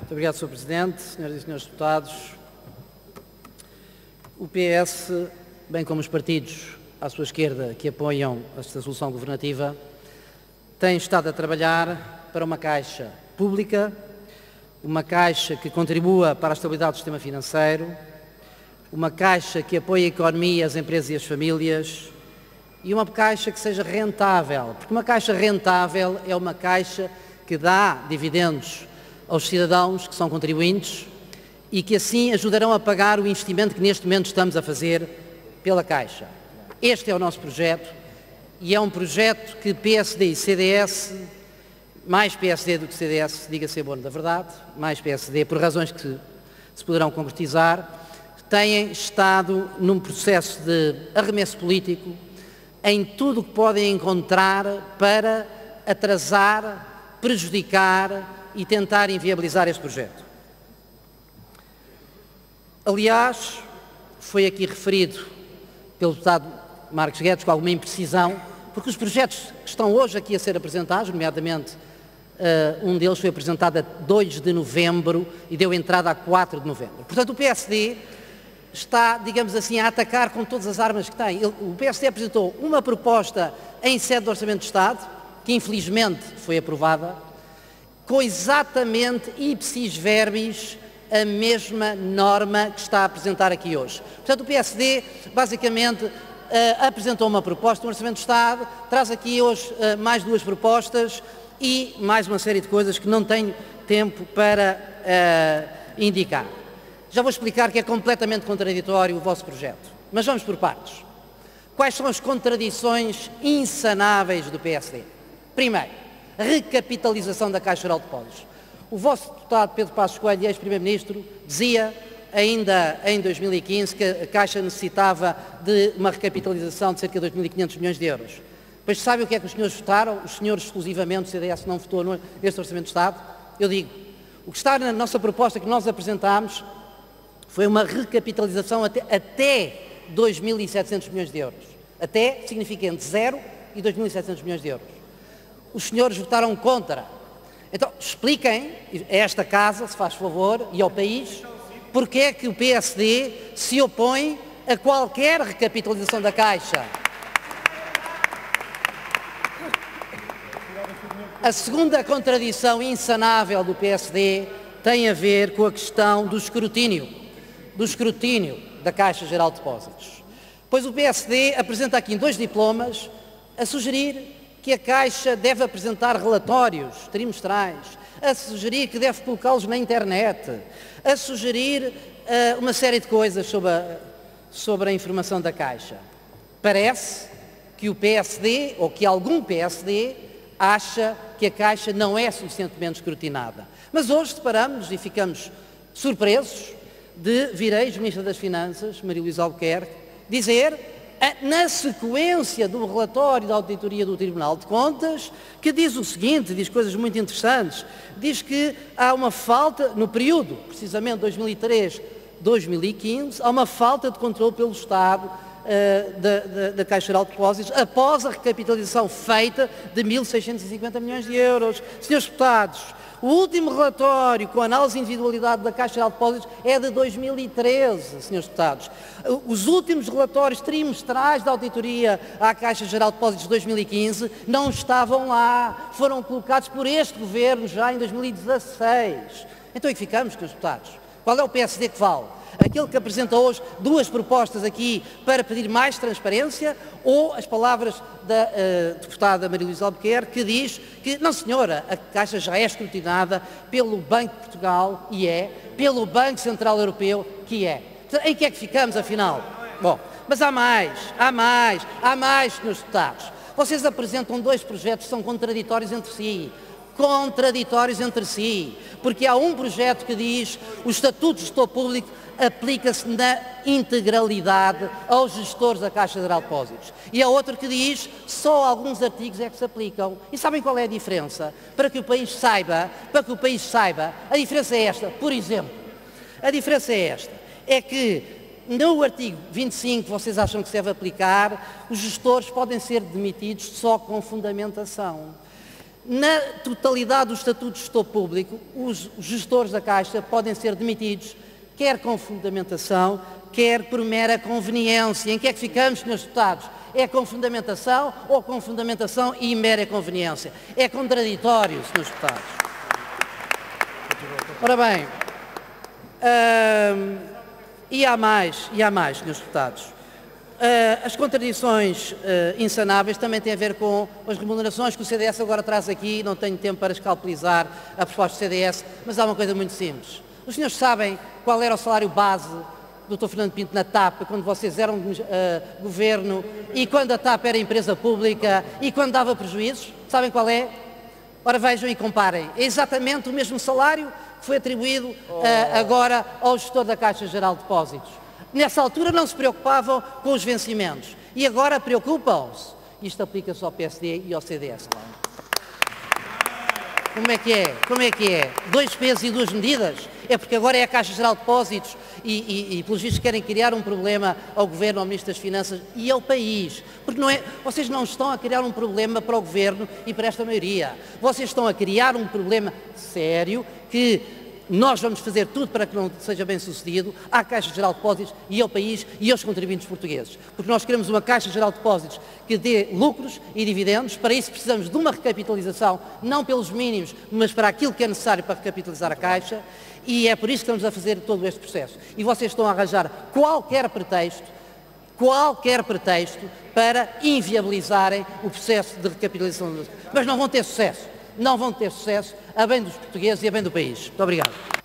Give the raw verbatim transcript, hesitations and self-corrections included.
Muito obrigado, senhor Presidente, senhoras e senhores deputados. O P S, bem como os partidos à sua esquerda que apoiam esta solução governativa, tem estado a trabalhar para uma caixa pública, uma caixa que contribua para a estabilidade do sistema financeiro, uma caixa que apoie a economia, as empresas e as famílias e uma caixa que seja rentável, porque uma caixa rentável é uma caixa que dá dividendos aos cidadãos que são contribuintes e que assim ajudarão a pagar o investimento que neste momento estamos a fazer pela Caixa. Este é o nosso projeto e é um projeto que P S D e C D S, mais P S D do que C D S, diga-se a boa da verdade, mais P S D, por razões que se poderão concretizar, têm estado num processo de arremesso político em tudo o que podem encontrar para atrasar, prejudicar e tentar inviabilizar este projeto. Aliás, foi aqui referido pelo deputado Marcos Guedes com alguma imprecisão, porque os projetos que estão hoje aqui a ser apresentados, nomeadamente uh, um deles foi apresentado a dois de novembro e deu entrada a quatro de novembro. Portanto, o P S D está, digamos assim, a atacar com todas as armas que tem. Ele, o P S D apresentou uma proposta em sede do Orçamento de Estado, que infelizmente foi aprovada, com exatamente ipsis verbis a mesma norma que está a apresentar aqui hoje. Portanto, o P S D, basicamente, uh, apresentou uma proposta no Orçamento de Estado, traz aqui hoje uh, mais duas propostas e mais uma série de coisas que não tenho tempo para uh, indicar. Já vou explicar que é completamente contraditório o vosso projeto, mas vamos por partes. Quais são as contradições insanáveis do P S D? Primeiro, recapitalização da Caixa Geral de Depósitos. O vosso deputado Pedro Passos Coelho, ex-primeiro-ministro, dizia ainda em dois mil e quinze que a Caixa necessitava de uma recapitalização de cerca de dois mil e quinhentos milhões de euros. Pois sabe o que é que os senhores votaram? Os senhores exclusivamente, o C D S não votou neste Orçamento de Estado? Eu digo, o que está na nossa proposta que nós apresentámos foi uma recapitalização até, até dois mil e setecentos milhões de euros. Até significa entre zero e dois mil e setecentos milhões de euros. Os senhores votaram contra. Então, expliquem a esta Casa, se faz favor, e ao país, porque é que o P S D se opõe a qualquer recapitalização da Caixa. A segunda contradição insanável do P S D tem a ver com a questão do escrutínio, do escrutínio da Caixa Geral de Depósitos. Pois o P S D apresenta aqui dois diplomas a sugerir que a Caixa deve apresentar relatórios trimestrais, a sugerir que deve colocá-los na internet, a sugerir uh, uma série de coisas sobre a, sobre a informação da Caixa. Parece que o P S D, ou que algum P S D, acha que a Caixa não é suficientemente escrutinada. Mas hoje deparamos e ficamos surpresos de vir a ex-ministra das Finanças, Maria Luísa Albuquerque, dizer, na sequência do relatório da auditoria do Tribunal de Contas, que diz o seguinte, diz coisas muito interessantes, diz que há uma falta, no período, precisamente dois mil e três a dois mil e quinze, há uma falta de controle pelo Estado uh, da, da, da Caixa Geral de Depósitos, após a recapitalização feita de mil seiscentos e cinquenta milhões de euros. Senhores deputados, o último relatório com a análise de individualidade da Caixa Geral de Depósitos é de dois mil e treze, senhores deputados. Os últimos relatórios trimestrais da auditoria à Caixa Geral de Depósitos de dois mil e quinze não estavam lá, foram colocados por este Governo já em dois mil e dezasseis. Então, aí ficamos, senhores deputados. Qual é o P S D que vale? Aquele que apresenta hoje duas propostas aqui para pedir mais transparência, ou as palavras da uh, deputada Maria Luísa Albuquerque, que diz que, não senhora, a Caixa já é escrutinada pelo Banco de Portugal, e é, pelo Banco Central Europeu, que é. Em que é que ficamos, afinal? Bom, mas há mais, há mais, há mais, senhores deputados. Vocês apresentam dois projetos que são contraditórios entre si. Contraditórios entre si. Porque há um projeto que diz o Estatuto de Gestor Público aplica-se na integralidade aos gestores da Caixa Geral de Depósitos. E há outro que diz só alguns artigos é que se aplicam. E sabem qual é a diferença? Para que o país saiba, para que o país saiba, a diferença é esta. Por exemplo, a diferença é esta. É que no artigo vinte e cinco, vocês acham que se deve aplicar, os gestores podem ser demitidos só com fundamentação. Na totalidade do Estatuto de Gestor Público, os gestores da Caixa podem ser demitidos, quer com fundamentação, quer por mera conveniência. Em que é que ficamos, senhores deputados? É com fundamentação ou com fundamentação e mera conveniência? É contraditório, senhores deputados. Ora bem, hum, e há mais, e há mais, senhores deputados. Uh, as contradições uh, insanáveis também têm a ver com as remunerações que o C D S agora traz aqui. Não tenho tempo para escalpelizar a proposta do C D S, mas há uma coisa muito simples. Os senhores sabem qual era o salário base do doutor Fernando Pinto na TAP, quando vocês eram uh, governo, e quando a TAP era empresa pública, e quando dava prejuízos? Sabem qual é? Ora, vejam e comparem. É exatamente o mesmo salário que foi atribuído uh, agora ao gestor da Caixa Geral de Depósitos. Nessa altura não se preocupavam com os vencimentos e agora preocupam-se. Isto aplica-se ao P S D e ao C D S. Como é que é? Como é que é? Dois pesos e duas medidas? É porque agora é a Caixa Geral de Depósitos e, e, e pelos vistos querem criar um problema ao Governo, ao Ministro das Finanças e ao país. Porque não é, vocês não estão a criar um problema para o Governo e para esta maioria. Vocês estão a criar um problema sério que nós vamos fazer tudo para que não seja bem sucedido à Caixa Geral de Depósitos e ao país e aos contribuintes portugueses. Porque nós queremos uma Caixa Geral de Depósitos que dê lucros e dividendos. Para isso precisamos de uma recapitalização, não pelos mínimos, mas para aquilo que é necessário para recapitalizar a Caixa. E é por isso que estamos a fazer todo este processo. E vocês estão a arranjar qualquer pretexto, qualquer pretexto para inviabilizarem o processo de recapitalização. Mas não vão ter sucesso. Não vão ter sucesso a bem dos portugueses e a bem do país. Muito obrigado.